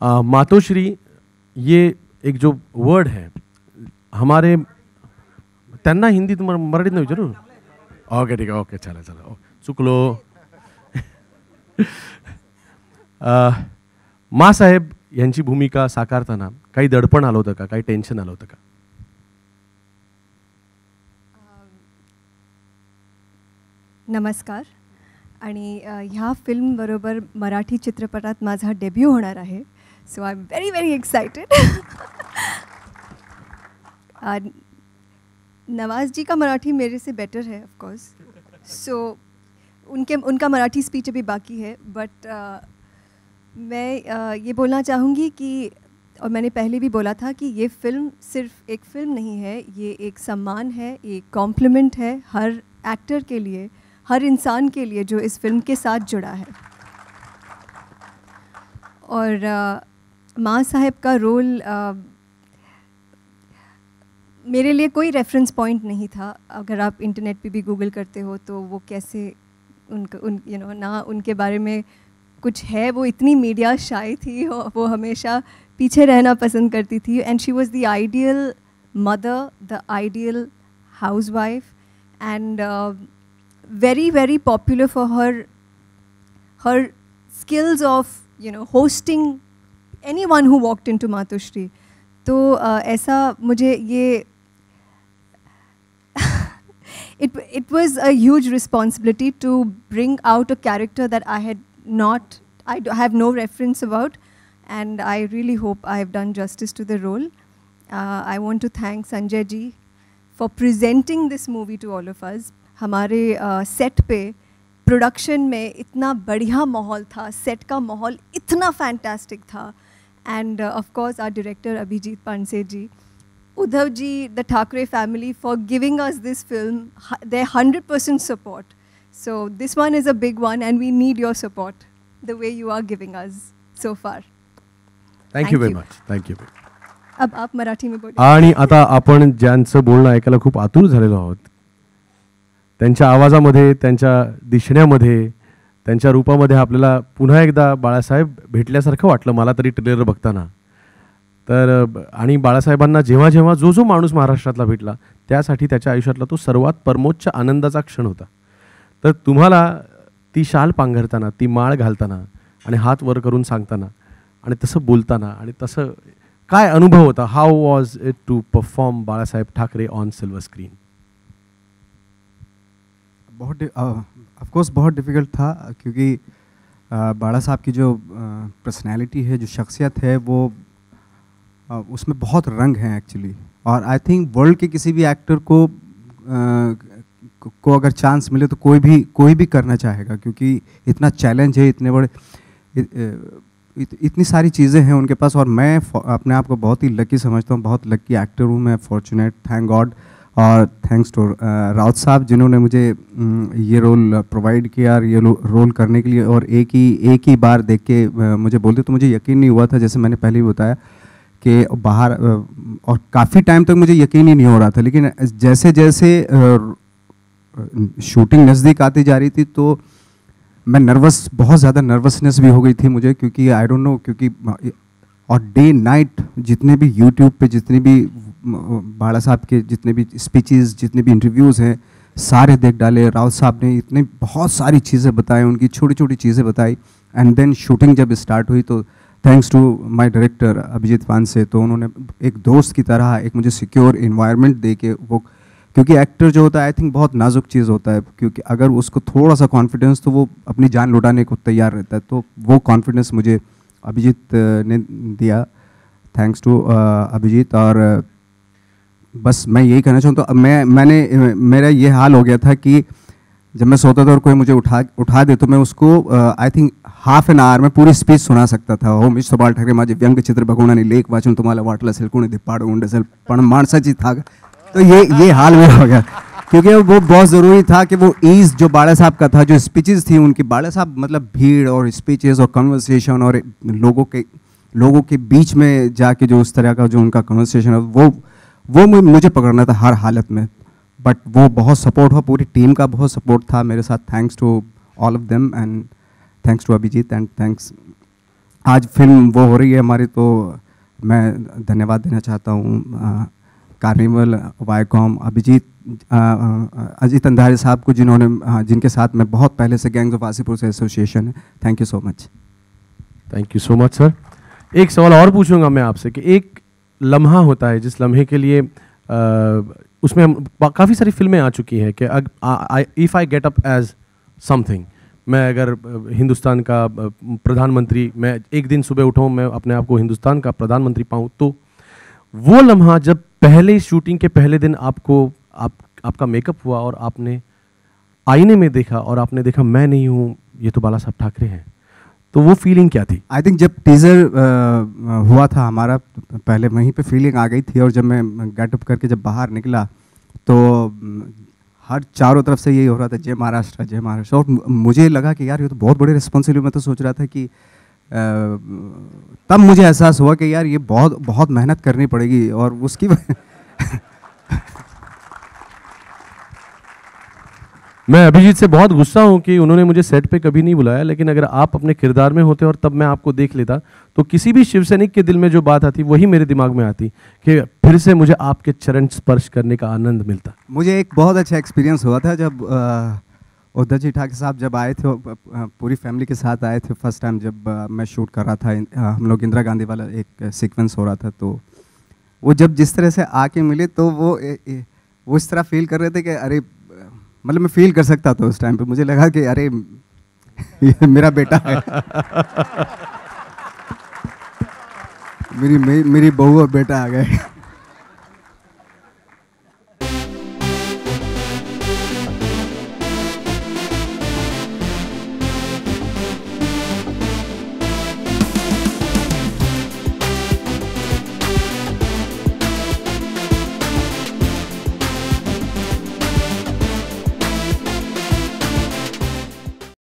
मातोश्री ये एक जो वर्ड है हमारे त्यांना हिंदीत मराठीत नाही विचारू. ओके ठीक आहे, ओके चला चला चुकलो. मासाहेब यांची भूमिका साकारताना काही दडपण आलं होतं का, काही टेन्शन आलं होतं का? नमस्कार. आणि ह्या फिल्मबरोबर मराठी चित्रपटात माझा डेब्यू होणार आहे. So I am very very excited. Nawaz ji का मराठी मेरे से बेटर है ऑफ कोर्स. सो उनका मराठी स्पीच अभी बाकी है. बट मैं ये बोलना चाहूँगी कि, और मैंने पहले भी बोला था कि ये फ़िल्म सिर्फ एक फ़िल्म नहीं है, ये एक सम्मान है, एक कॉम्प्लीमेंट है हर एक्टर के लिए, हर इंसान के लिए जो इस फिल्म के साथ जुड़ा है. और माँ साहब का रोल मेरे लिए कोई रेफरेंस पॉइंट नहीं था. अगर आप इंटरनेट पे भी गूगल करते हो तो वो कैसे ना उनके बारे में कुछ है. वो इतनी मीडिया शाय थी, वो हमेशा पीछे रहना पसंद करती थी. And she was the ideal mother, the ideal house wife, and very very popular for her skills of hosting anyone who walked into Matoshri. तो ऐसा मुझे ये it was a huge responsibility to bring out a character that I have no reference about, and I really hope I have done justice to the role. I want to thank Sanjay ji for presenting this movie to all of us. हमारे set पे production में इतना बढ़िया माहौल था, set का माहौल इतना फैंटास्टिक था. And of course our director Abhijit Pandey ji, Uddhav ji, the Thackeray family for giving us this film, their 100% support. So this one is a big one and we need your support the way you are giving us so far. Thank you very much. Thank you. अब आप मराठी में बोलिए. आणि आता आपण ज्यांचं बोलणं ऐकायला खूप आतुर झालेलो आहोत, त्यांच्या आवाजामध्ये, त्यांच्या दिसण्यामध्ये, त्यांच्या रूपामध्ये आपल्याला पुन्हा एकदा बाळासाहेब भेटल्यासारखं वाटलं मला तरी ट्रेलर बघताना. तर आणि बाळासाहेबांना जेव्हा जेव्हा जो माणूस महाराष्ट्रातला भेटला त्यासाठी त्याच्या आयुष्यातला तो सर्वात परमोच्च आनंदाचा क्षण होता. तर तुम्हाला ती शाल पांघरताना, ती माळ घालताना आणि हात वर करून सांगताना आणि तसं बोलताना आणि तसं काय अनुभव होता? How was it to perform Balasaheb Thackeray on silver screen? बहुत ऑफ कोर्स बहुत डिफ़िकल्ट था, क्योंकि बाला साहब की जो पर्सनैलिटी है, जो शख्सियत है, वो उसमें बहुत रंग हैं एक्चुअली. और आई थिंक वर्ल्ड के किसी भी एक्टर को अगर चांस मिले तो कोई भी करना चाहेगा, क्योंकि इतना चैलेंज है, इतने बड़े इतनी सारी चीज़ें हैं उनके पास. और मैं अपने आप को बहुत ही लकी समझता हूँ, बहुत लकी एक्टर हूँ मैं, फॉर्चुनेट, थैंक गॉड. और थैंक्स टू राउत साहब जिन्होंने मुझे ये रोल प्रोवाइड किया और ये रोल करने के लिए. और एक ही बार देख के मुझे बोलते तो मुझे यकीन नहीं हुआ था, जैसे मैंने पहले भी बताया कि बाहर, और काफ़ी टाइम तक मुझे यकीन ही नहीं हो रहा था. लेकिन जैसे जैसे शूटिंग नज़दीक आती जा रही थी तो मैं बहुत ज़्यादा नर्वसनेस भी हो गई थी मुझे, क्योंकि आई डोंट नो, क्योंकि और डे नाइट जितने भी यूट्यूब पे जितने भी बाला साहब के जितने भी स्पीचेस, जितने भी इंटरव्यूज़ हैं, सारे देख डाले. राउत साहब ने इतने बहुत सारी चीज़ें बताई, उनकी छोटी छोटी चीज़ें बताई. एंड देन शूटिंग जब स्टार्ट हुई तो thanks to my director Abhijit Pandey, तो उन्होंने एक दोस्त की तरह एक मुझे सिक्योर इन्वायरमेंट दे के, वो क्योंकि एक्टर जो होता है आई थिंक बहुत नाजुक चीज़ होता है, क्योंकि अगर उसको थोड़ा सा कॉन्फिडेंस, तो वो अपनी जान लुटाने को तैयार रहता है. तो वो कॉन्फिडेंस मुझे अभिजीत ने दिया. Thanks to Abhijit. और बस मैं यही कहना चाहूँ, तो मेरा ये हाल हो गया था कि जब मैं सोता था और कोई मुझे उठा दे तो मैं उसको I think half an hour में पूरी स्पीच सुना सकता था. हो मिस्टर बाल ठाकरे माझे व्यंगचित्र बघून लेख वाचून तुम्हाला वाटलं असेल कोणी धिप्पाड उंड असेल पण माणसाची था. तो ये हाल मेरा हो गया, क्योंकि वो बहुत ज़रूरी था कि वो ईज़ जो बाला साहब का था, जो स्पीचेस थी उनकी, बाला साहब मतलब भीड़ और स्पीचेस और कन्वर्सेशन और लोगों के बीच में जाके जो उस तरह का जो उनका कन्वर्सेशन है, वो मुझे पकड़ना था हर हालत में. बट वो बहुत सपोर्ट हुआ, पूरी टीम का बहुत सपोर्ट था मेरे साथ. Thanks to all of them and thanks to Abhijit and thanks आज फिल्म वो हो रही है हमारी, तो मैं धन्यवाद देना चाहता हूँ कार्निवल, वाईकॉम, अजीत अंधारी साहब को, जिनके साथ मैं बहुत पहले से गैंग्स ऑफ वासीपुर से एसोसिएशन है। Thank you so much. Thank you so much sir. एक सवाल और पूछूंगा मैं आपसे कि एक लम्हा होता है जिस लम्हे के लिए उसमें काफ़ी सारी फिल्में आ चुकी हैं कि if I get up as something, मैं अगर हिंदुस्तान का प्रधानमंत्री, मैं एक दिन सुबह उठाऊँ, मैं अपने आप को हिंदुस्तान का प्रधानमंत्री पाऊँ, तो वो लम्हा जब पहले शूटिंग के पहले दिन आपका मेकअप हुआ और आपने आईने में देखा और आपने देखा मैं नहीं हूँ, ये तो बाला साहब ठाकरे हैं, तो वो फीलिंग क्या थी? आई थिंक जब टीज़र हुआ था हमारा, पहले वहीं पे फीलिंग आ गई थी, और जब मैं गेटअप करके जब बाहर निकला तो हर चारों तरफ से यही हो रहा था, जय महाराष्ट्र जय महाराष्ट्र। और मुझे लगा कि यार ये तो बहुत बड़ी रिस्पॉन्सिबिलिटी। मैं तो सोच रहा था कि तब मुझे एहसास हुआ कि यार ये बहुत बहुत मेहनत करनी पड़ेगी, और उसकी मैं अभिजीत से बहुत गुस्सा हूं कि उन्होंने मुझे सेट पे कभी नहीं बुलाया, लेकिन अगर आप अपने किरदार में होते और तब मैं आपको देख लेता तो किसी भी शिव सैनिक के दिल में जो बात आती वही मेरे दिमाग में आती कि फिर से मुझे आपके चरण स्पर्श करने का आनंद मिलता। मुझे एक बहुत अच्छा एक्सपीरियंस हुआ था जब उद्धव जी ठाकरे साहब जब आए थे, पूरी फैमिली के साथ आए थे फर्स्ट टाइम, जब मैं शूट कर रहा था, हम लोग इंदिरा गांधी वाला एक सीक्वेंस हो रहा था, तो वो जब जिस तरह से आके मिले तो वो इस तरह फील कर रहे थे कि अरे, मतलब मैं फील कर सकता था उस टाइम पे, मुझे लगा कि अरे ये मेरा बेटा है मेरी बहू और बेटा आ गए।